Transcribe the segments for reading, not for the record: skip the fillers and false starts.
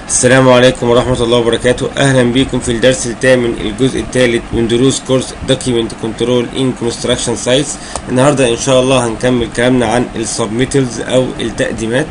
السلام عليكم ورحمة الله وبركاته. أهلا بكم في الدرس الثامن الجزء الثالث من دروس كورس Document Control in Construction Sites. النهاردة إن شاء الله هنكمل كلامنا عن السبميتلز أو التقديمات.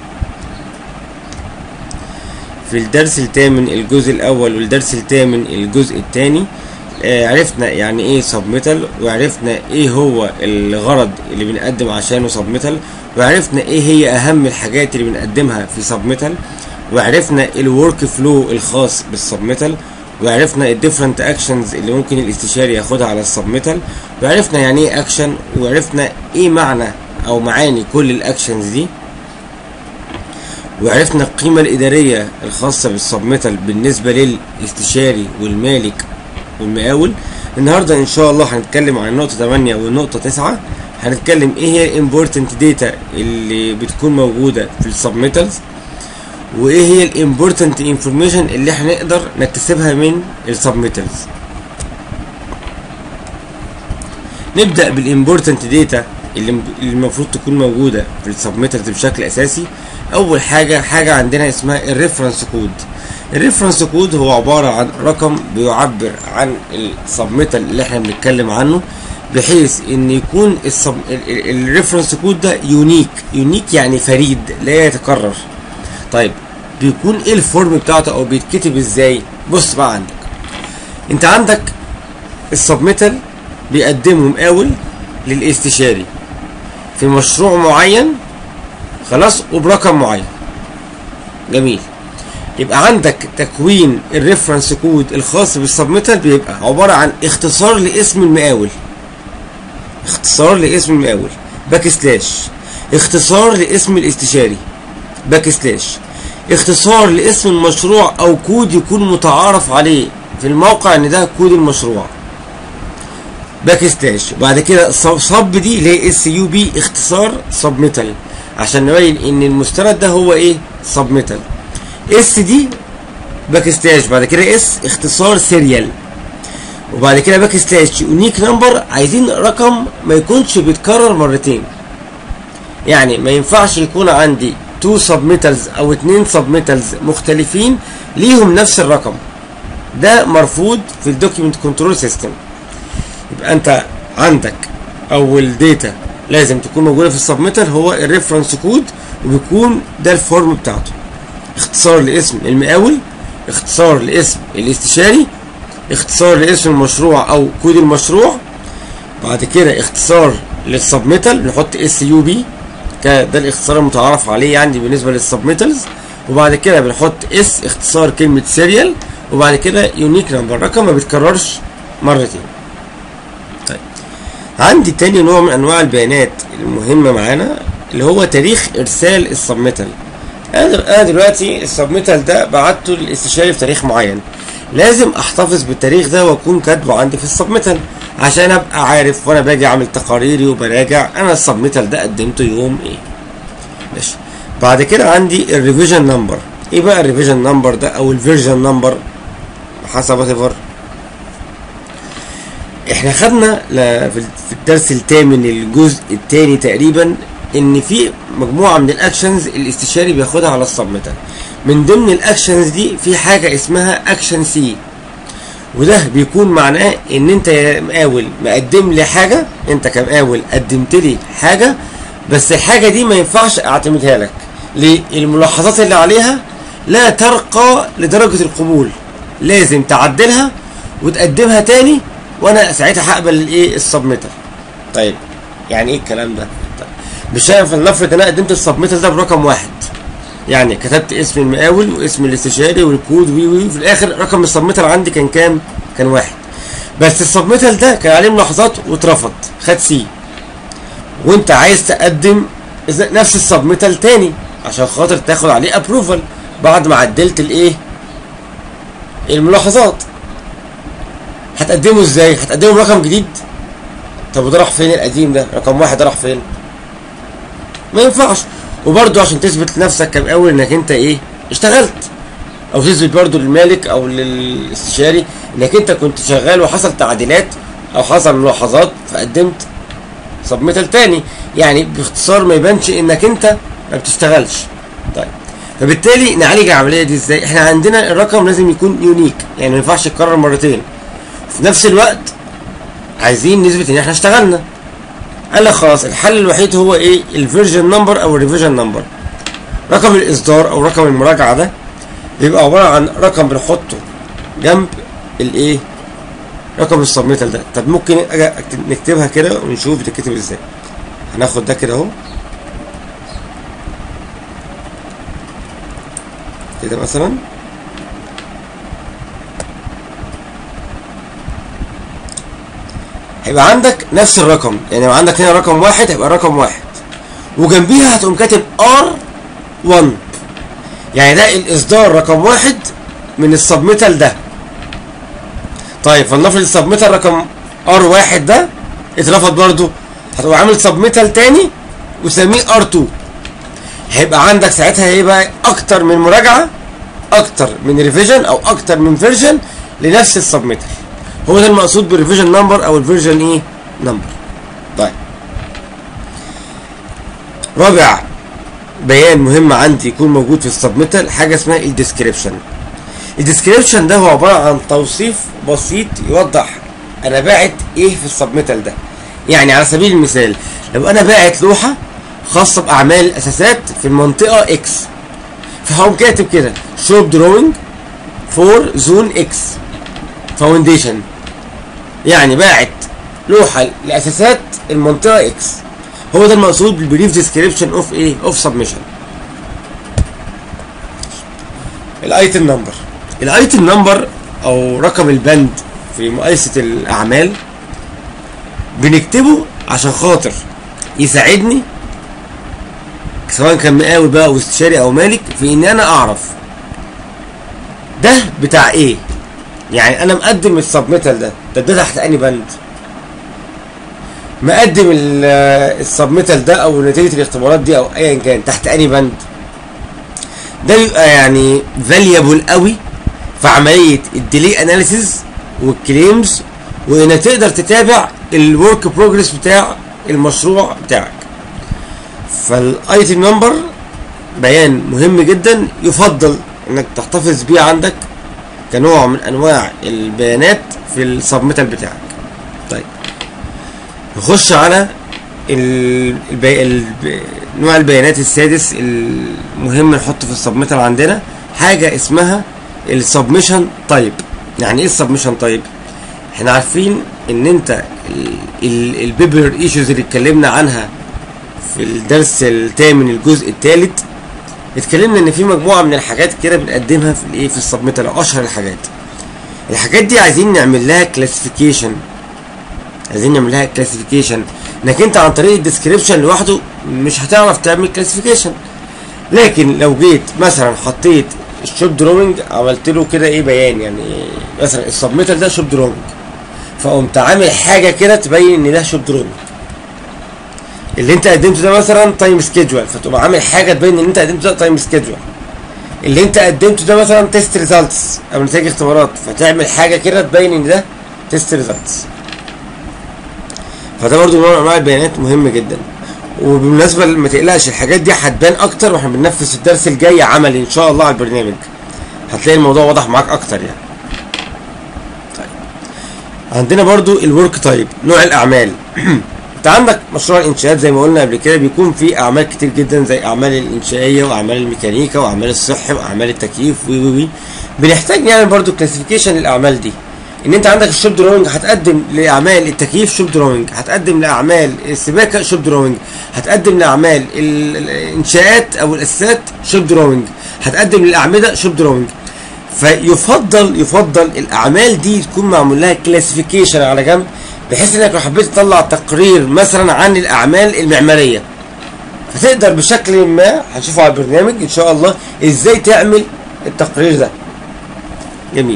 في الدرس الثامن الجزء الأول والدرس الثامن الجزء الثاني عرفنا يعني إيه سبميتل، وعرفنا إيه هو الغرض اللي بنقدم عشانه سبميتل، وعرفنا إيه هي أهم الحاجات اللي بنقدمها في سبميتل، وعرفنا الورك فلو الخاص بالسبميتل، وعرفنا الديفرنت اكشنز اللي ممكن الاستشاري ياخدها على السبميتل، وعرفنا يعني ايه اكشن، وعرفنا ايه معنى او معاني كل الاكشنز دي، وعرفنا القيمة الادارية الخاصة بالسبميتل بالنسبة للاستشاري والمالك والمقاول. النهاردة ان شاء الله هنتكلم عن النقطة 8 والنقطة 9، هنتكلم ايه هي الامبورتنت داتا اللي بتكون موجودة في السبميتلز، وايه هي الامبورتنت انفورميشن اللي احنا نقدر نكتسبها من السبميتلز. نبدا بالامبورتنت داتا اللي المفروض تكون موجوده في السبميتلز بشكل اساسي. اول حاجه عندنا اسمها الريفرنس كود. الريفرنس كود هو عباره عن رقم بيعبر عن السبميتل اللي احنا بنتكلم عنه، بحيث ان يكون الريفرنس كود ده يونيك يعني فريد لا يتكرر. طيب بيكون ايه الفورم بتاعته او بيتكتب ازاي؟ بص بقى، انت عندك السبميتل بيقدمه مقاول للاستشاري في مشروع معين، خلاص، وبرقم معين. جميل. يبقى عندك تكوين الريفرنس كود الخاص بالسبميتل بيبقى عباره عن اختصار لاسم المقاول، باك سلاش، اختصار لاسم الاستشاري، باك سلاش، اختصار لاسم المشروع او كود يكون متعارف عليه في الموقع ان ده كود المشروع، باك سلاش. وبعد كده صب دي اللي هي اس يو بي، اختصار سبميتل، عشان نبين ان المستند ده هو ايه؟ سبميتل. اس دي باك سلاش، بعد كده اس اختصار سيريال، وبعد كده باك سلاش يونيك نمبر. عايزين رقم ما يكونش بيتكرر مرتين، يعني ما ينفعش يكون عندي 2 سبميتلز او 2 سبميتلز مختلفين ليهم نفس الرقم، ده مرفوض في الدوكيمنت كنترول سيستم. يبقى انت عندك اول داتا لازم تكون موجوده في السبميتل هو الريفرنس كود، وبيكون ده الفورم بتاعته، اختصار لاسم المقاول، اختصار لاسم الاستشاري، اختصار لاسم المشروع او كود المشروع، بعد كده اختصار للسبميتل بنحط اس يو بي، ده الاختصار المتعارف عليه يعني بالنسبه للسبميتلز، وبعد كده بنحط اس اختصار كلمه سيريال، وبعد كده يونيك نمبر، رقم ما بيتكررش مرتين. طيب عندي تاني نوع من انواع البيانات المهمه معانا اللي هو تاريخ ارسال السبميتل. انا دلوقتي السبميتل ده بعته للاستشاري في تاريخ معين، لازم احتفظ بالتاريخ ده واكون كاتبه عندي في السبميتل عشان ابقى عارف وانا باجي اعمل تقاريري وبراجع انا السبميتل ده قدمته يوم ايه. ماشي. بعد كده عندي الريفيجن نمبر. ايه بقى الريفيجن نمبر ده او الفيرجن نمبر حسب وات. احنا خدنا في الدرس الثامن الجزء الثاني تقريبا ان في مجموعه من الاكشنز الاستشاري بياخدها على السبميتل. من ضمن الاكشنز دي في حاجه اسمها اكشن سي، وده بيكون معناه ان انت يا مقاول مقدم لي حاجه، انت كمقاول قدمت لي حاجه، بس الحاجه دي ما ينفعش اعتمدها لك. ليه؟ الملاحظات اللي عليها لا ترقى لدرجه القبول، لازم تعدلها وتقدمها تاني، وانا ساعتها هقبل الايه؟ السبميتل. طيب يعني ايه الكلام ده؟ طيب مش هينفع نفرض ان انا قدمت السبميتل ده برقم واحد، يعني كتبت اسم المقاول واسم الاستشاري والكود وفي الاخر رقم السبميتل عندي كان كام؟ كان واحد، بس السبميتل ده كان عليه ملاحظات واترفض، خد سي، وانت عايز تقدم نفس السبميتل تاني عشان خاطر تاخد عليه ابروفال بعد ما عدلت الايه؟ الملاحظات. هتقدمه ازاي؟ هتقدمه برقم جديد؟ طب وده راح فين القديم ده؟ رقم واحد ده راح فين؟ ما ينفعش. وبرضه عشان تثبت لنفسك كمقاول انك انت ايه؟ اشتغلت، او تثبت برضه للمالك او للاستشاري انك انت كنت شغال وحصل تعديلات او حصل ملاحظات فقدمت سبميتل تاني، يعني باختصار ما يبانش انك انت ما بتشتغلش. طيب فبالتالي نعالج العمليه دي ازاي؟ احنا عندنا الرقم لازم يكون يونيك، يعني ما ينفعش يتكرر مرتين. في نفس الوقت عايزين نثبت ان احنا اشتغلنا. قال لك خلاص الحل الوحيد هو ايه؟ الفيرجن نمبر او الريفيجن نمبر. رقم الاصدار او رقم المراجعه ده بيبقى عباره عن رقم بنحطه جنب الايه؟ رقم السبميتال ده. طب ممكن نكتبها كده ونشوف بتتكتب ازاي. هناخد ده كده اهو كده مثلا، هيبقى عندك نفس الرقم، يعني لو عندك هنا رقم واحد هيبقى رقم واحد وجنبيها هتقوم كاتب R1، يعني ده الاصدار رقم واحد من السبميتال ده. طيب فلنفرض السبميتال رقم R1 ده اترفض برضو، هتبقى عامل سبميتال تاني وسميه R2. هيبقى عندك ساعتها هيبقى اكتر من مراجعه، اكتر من ريفيجن او اكتر من فيرجن لنفس السبميتال. هو ده المقصود بالريفيجن نمبر او الفيرجن ايه نمبر. طيب رابع بيان مهم عندي يكون موجود في السبميتال حاجه اسمها الديسكريبشن. الديسكريبشن ده هو عباره عن توصيف بسيط يوضح انا باعت ايه في السبميتال ده. يعني على سبيل المثال لو انا باعت لوحه خاصه باعمال الاساسات في المنطقه اكس، فهقوم كاتب كده شوب دروينج فور زون اكس فاونديشن، يعني باعت لوحه لاساسات المنطقه اكس. هو ده المقصود بالبريف ديسكريبشن اوف ايه؟ اوف سبميشن. الايتم نمبر. الايتم نمبر او رقم البند في مقايسه الاعمال بنكتبه عشان خاطر يساعدني سواء كان مقاول بقى او استشاري او مالك في ان انا اعرف ده بتاع ايه. يعني انا مقدم السبميتال ده تحت انهي بند؟ مقدم السبميتال ده او نتيجه الاختبارات دي او ايا كان تحت انهي بند؟ ده بيبقى يعني فاليبل قوي في عمليه الديلي اناليسيز والكليمز، وانك تقدر تتابع الورك بروجرس بتاع المشروع بتاعك. فالايتم نمبر بيان مهم جدا يفضل انك تحتفظ بيه عندك كنوع من انواع البيانات في السبميتال بتاعك. طيب نخش على نوع البيانات السادس المهم نحطه في السبميتال. عندنا حاجه اسمها السبميشن تايب. يعني ايه السبميشن تايب؟ احنا عارفين ان انت البيبر ايشوز اللي اتكلمنا عنها في الدرس الثامن الجزء الثالث، اتكلمنا ان في مجموعه من الحاجات كده بنقدمها في الايه؟ في السبميتال. اشهر الحاجات دي عايزين نعمل لها كلاسيفيكيشن. انك انت عن طريق الديسكريبشن لوحده مش هتعرف تعمل كلاسيفيكيشن، لكن لو جيت مثلا حطيت الشوب دروينج عملت له كده ايه بيان، يعني مثلا السبميتال ده شوب دروينج، فقمت عامل حاجه كده تبين ان ده شوب دروينج. اللي انت قدمته ده مثلا تايم سكيدجول، فتقوم عامل حاجه تبين ان انت قدمته ده تايم سكيدجول. اللي انت قدمته ده مثلا تيست ريزلتس او نتائج اختبارات، فتعمل حاجه كده تبين ان ده تيست ريزلتس. فده برضو نوع من انواع البيانات مهم جدا. وبالمناسبه ما تقلقش الحاجات دي هتبان اكتر واحنا بننفذ الدرس الجاي عملي ان شاء الله على البرنامج، هتلاقي الموضوع واضح معاك اكتر يعني. طيب عندنا برضو الورك تايب، نوع الاعمال. انت عندك مشروع الانشاءات زي ما قلنا قبل كده بيكون فيه اعمال كتير جدا زي اعمال الانشائيه واعمال الميكانيكا واعمال الصحي واعمال التكييف و بنحتاج نعمل برضو كلاسيفيكيشن للاعمال دي. ان انت عندك الشوب دروينج هتقدم لاعمال التكييف شوب دروينج، هتقدم لاعمال السباكه شوب دروينج، هتقدم لاعمال الانشاءات او الاساسات شوب دروينج، هتقدم للاعمده شوب دروينج. فيفضل الاعمال دي تكون معمول لها كلاسيفيكيشن على جنب، بحيث انك لو حبيت تطلع تقرير مثلا عن الاعمال المعماريه فتقدر بشكل ما، هنشوفه على البرنامج ان شاء الله ازاي تعمل التقرير ده. جميل.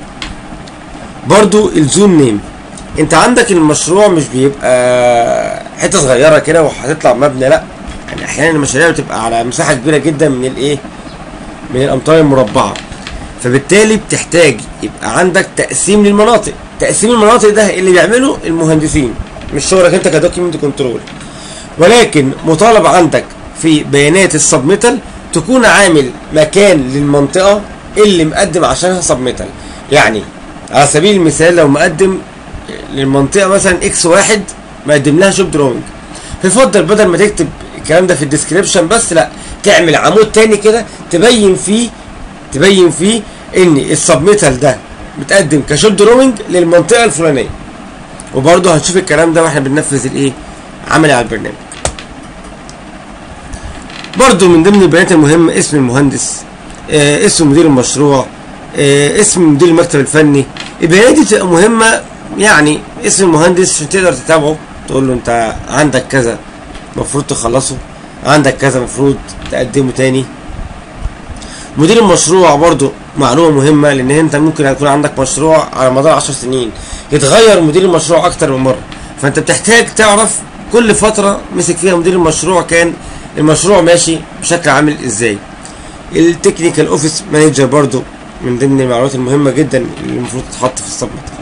برضو الزون نيم. انت عندك المشروع مش بيبقى حته صغيره كده وهتطلع مبنى، لا، يعني احيانا المشاريع بتبقى على مساحه كبيره جدا من الايه؟ من الامتار المربعه. فبالتالي بتحتاج يبقى عندك تقسيم للمناطق. تقسيم المناطق ده اللي بيعمله المهندسين، مش شغلك انت كدوكيمنت كنترول، ولكن مطالب عندك في بيانات السبميتال تكون عامل مكان للمنطقه اللي مقدم عشانها سبميتال. يعني على سبيل المثال لو مقدم للمنطقه مثلا اكس واحد مقدم لها شوب دروينج، فيفضل بدل ما تكتب الكلام ده في الديسكريبشن بس، لا تعمل عمود تاني كده تبين فيه ان السبميتال ده متقدم كشوب دروينج للمنطقه الفلانيه. وبرضه هنشوف الكلام ده واحنا بننفذ الايه عملي على البرنامج. برضه من ضمن البيانات المهمه اسم المهندس، اسم مدير المشروع، اسم مدير المكتب الفني. البيانات دي بتبقى مهمه، يعني اسم المهندس عشان تقدر تتابعه، تقول له انت عندك كذا المفروض تخلصه، عندك كذا المفروض تقدمه تاني. مدير المشروع برضو معلومه مهمه، لان انت ممكن يكون عندك مشروع على مدار 10 سنين يتغير مدير المشروع اكتر من مره، فانت بتحتاج تعرف كل فتره مسك فيها مدير المشروع كان المشروع ماشي بشكل عامل ازاي. التكنيكال اوفيس مانجر برضو من ضمن المعلومات المهمه جدا اللي المفروض تتحط في السبميتال.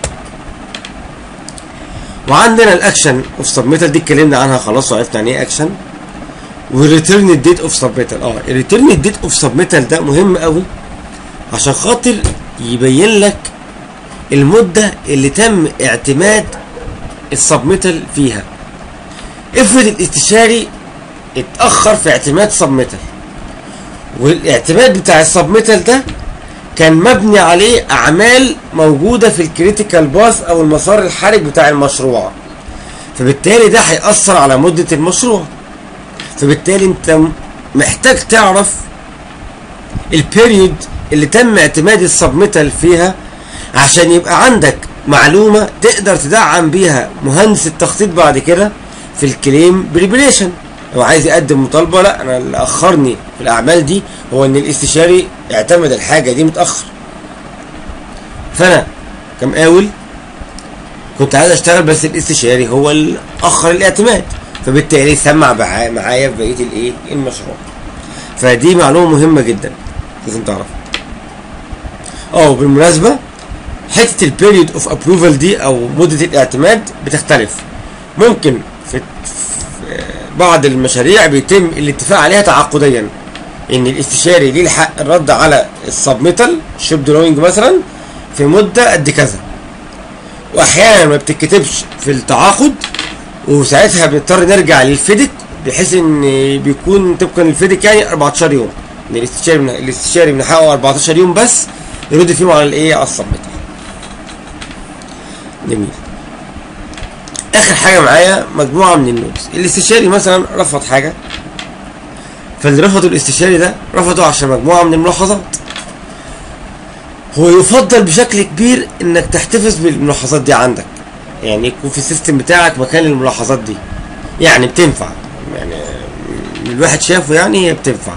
وعندنا الاكشن اوف سبميتال دي اتكلمنا عنها خلاص وعرفنا يعني ايه اكشن. والريتيرن الديت اوف سبميتال، الريتيرن الديت اوف سبميتال ده مهم قوي عشان خاطر يبين لك المده اللي تم اعتماد السبميتال فيها. افرض الاستشاري اتاخر في اعتماد سبميتال، والاعتماد بتاع السبميتال ده كان مبني عليه اعمال موجوده في الكريتيكال باث او المسار الحرج بتاع المشروع، فبالتالي ده هيأثر على مده المشروع. فبالتالي انت محتاج تعرف البيريود اللي تم اعتماد السبميتال فيها عشان يبقى عندك معلومه تقدر تدعم بيها مهندس التخطيط بعد كده في الكليم بريبريشن. لو عايز يقدم مطالبه، لا انا اللي اخرني في الاعمال دي هو ان الاستشاري اعتمد الحاجه دي متاخر، فانا كمقاول كنت عايز اشتغل بس الاستشاري هو اللي اخر الاعتماد، فبالتالي سمع معايا في بقيه الايه المشروع. فدي معلومه مهمه جدا لازم تعرفها. بالمناسبه حته البيريود اوف ابروفال دي او مده الاعتماد بتختلف. ممكن في بعض المشاريع بيتم الاتفاق عليها تعاقديا ان الاستشاري ليه الحق الرد على السبميتال شوب دروينج مثلا في مده قد كذا، واحيانا ما بتتكتبش في التعاقد، وساعتها بنضطر نرجع للفيدك بحيث ان بيكون طبقا للفيدك يعني 14 يوم، ان الاستشاري من حقه 14 يوم بس يرد فيهم على الايه على السبميتال. جميل. اخر حاجه معايا مجموعه من النوتس. الاستشاري مثلا رفض حاجه، فاللي رفضه الاستشاري ده رفضه عشان مجموعه من الملاحظات. هو يفضل بشكل كبير انك تحتفظ بالملاحظات دي عندك، يعني يكون في السيستم بتاعك مكان الملاحظات دي، يعني بتنفع، يعني الواحد شافه يعني هي بتنفع.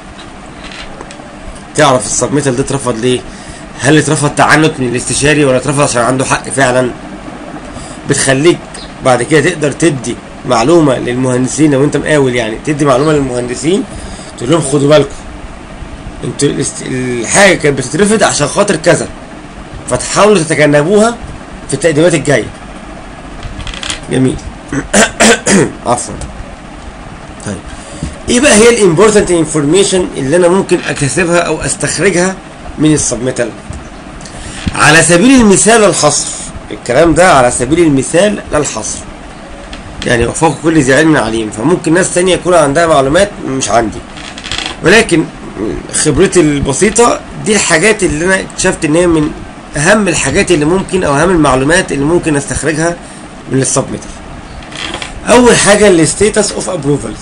تعرف السبميتال ده اترفض ليه؟ هل اترفض تعنت من الاستشاري ولا اترفض عشان عنده حق فعلا؟ بتخليك بعد كده تقدر تدي معلومه للمهندسين. لو انت مقاول يعني تدي معلومه للمهندسين تقول لهم خدوا بالكم انتوا الحاجه كانت بتترفض عشان خاطر كذا، فتحاولوا تتجنبوها في التقديمات الجايه. جميل. عفوا. طيب ايه بقى هي الامبورتنت انفورميشن اللي انا ممكن اكتسبها او استخرجها من السبميتال؟ على سبيل المثال للحصر، الكلام ده على سبيل المثال للحصر، يعني وفوق كل ذي علم عليم، فممكن ناس تانية يكون عندها معلومات مش عندي، ولكن خبرتي البسيطة دي الحاجات اللي انا اكتشفت ان هي من اهم الحاجات اللي ممكن او اهم المعلومات اللي ممكن استخرجها من السبميتال. اول حاجة الستيتس اوف ابروفلز.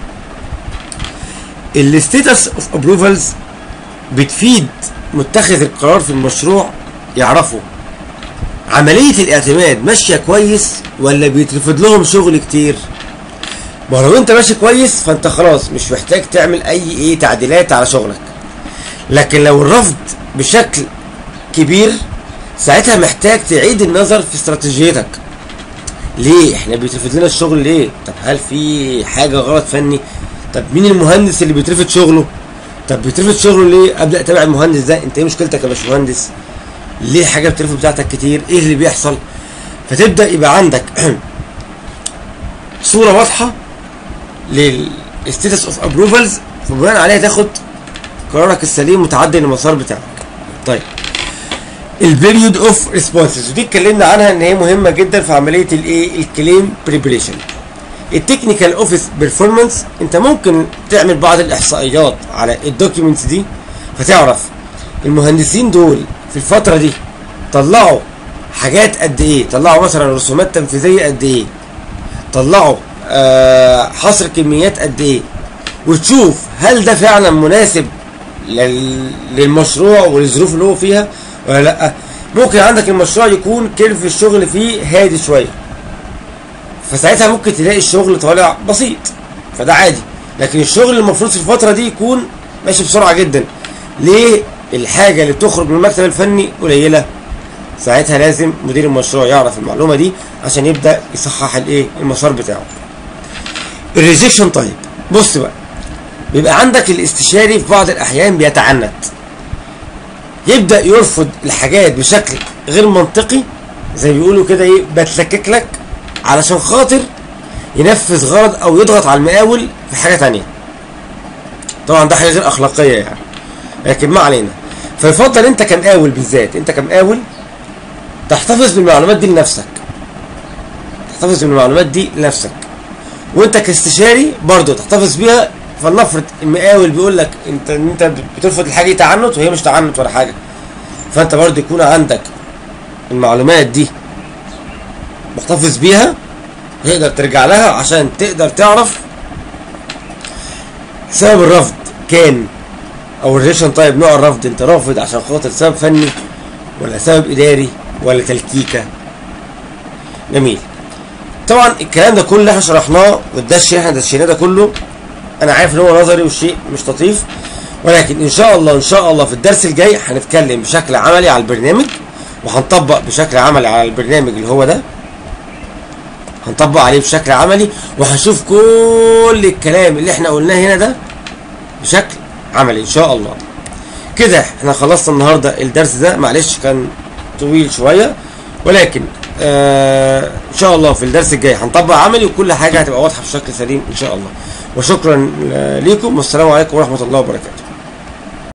الستيتس اوف ابروفلز بتفيد متخذ القرار في المشروع يعرفوا عملية الاعتماد ماشية كويس ولا بيترفض لهم شغل كتير. ما لو انت ماشي كويس فانت خلاص مش محتاج تعمل اي تعديلات على شغلك، لكن لو الرفض بشكل كبير ساعتها محتاج تعيد النظر في استراتيجيتك. ليه احنا بيترفض لنا الشغل ليه؟ طب هل في حاجة غلط فني؟ طب مين المهندس اللي بيترفض شغله؟ طب بيترفض شغله ليه؟ ابدا اتابع المهندس ده، انت ايه مشكلتك يا باشمهندس؟ ليه حاجه بترفض بتاعتك كتير؟ ايه اللي بيحصل؟ فتبدا يبقى عندك صوره واضحه للستيتس اوف ابروفلز وبناء عليها تاخد قرارك السليم متعدل المسار بتاعك. طيب البيريود اوف ريسبونسز، ودي اتكلمنا عنها ان هي مهمه جدا في عمليه الايه الكليم بريبريشن. التكنيكال اوفيس بيرفورمانس، انت ممكن تعمل بعض الاحصائيات على الدوكيومنتس دي فتعرف المهندسين دول في الفتره دي طلعوا حاجات قد ايه، طلعوا مثلا رسومات تنفيذيه قد ايه، طلعوا حصر كميات قد ايه، وتشوف هل ده فعلا مناسب للمشروع والظروف اللي هو فيها ولا لا. ممكن عندك المشروع يكون كلف الشغل فيه هادي شويه، فساعتها ممكن تلاقي الشغل طالع بسيط، فده عادي. لكن الشغل المفروض في الفتره دي يكون ماشي بسرعه جدا. ليه؟ الحاجه اللي بتخرج من المكتب الفني قليله. ساعتها لازم مدير المشروع يعرف المعلومه دي عشان يبدا يصحح الايه المسار بتاعه. الريجكشن تايب، بص بقى، بيبقى عندك الاستشاري في بعض الاحيان بيتعنت، يبدا يرفض الحاجات بشكل غير منطقي، زي بيقولوا كده ايه، بتلكك لك علشان خاطر ينفذ غرض او يضغط على المقاول في حاجه تانية. طبعا ده حاجه غير اخلاقيه يعني، لكن ما علينا. فيفضل انت كمقاول بالذات، انت كمقاول تحتفظ بالمعلومات دي لنفسك، تحتفظ بالمعلومات دي لنفسك، وانت كاستشاري برضه تحتفظ بيها. فلنفرض المقاول بيقول لك انت بترفض الحاجه دي تعنت، وهي مش تعنت ولا حاجه، فانت برضه يكون عندك المعلومات دي محتفظ بيها، تقدر ترجع لها عشان تقدر تعرف سبب الرفض كان، او الريجكشن تايب نوع الرفض، انت رافض عشان خاطر سبب فني ولا سبب اداري ولا تلكيكه. جميل. طبعا الكلام ده كله اللي احنا شرحناه والدش اللي احنا دشيناه ده كله، انا عارف ان هو نظري وشيء مش لطيف، ولكن ان شاء الله في الدرس الجاي هنتكلم بشكل عملي على البرنامج، وهنطبق بشكل عملي على البرنامج اللي هو ده، هنطبق عليه بشكل عملي، وهنشوف كل الكلام اللي احنا قلناه هنا ده بشكل عملي ان شاء الله. كده احنا خلصنا النهارده الدرس ده، معلش كان طويل شويه، ولكن ان شاء الله في الدرس الجاي هنطبق عملي، وكل حاجه هتبقى واضحه بشكل سليم ان شاء الله. وشكرا ليكم، والسلام عليكم ورحمه الله وبركاته.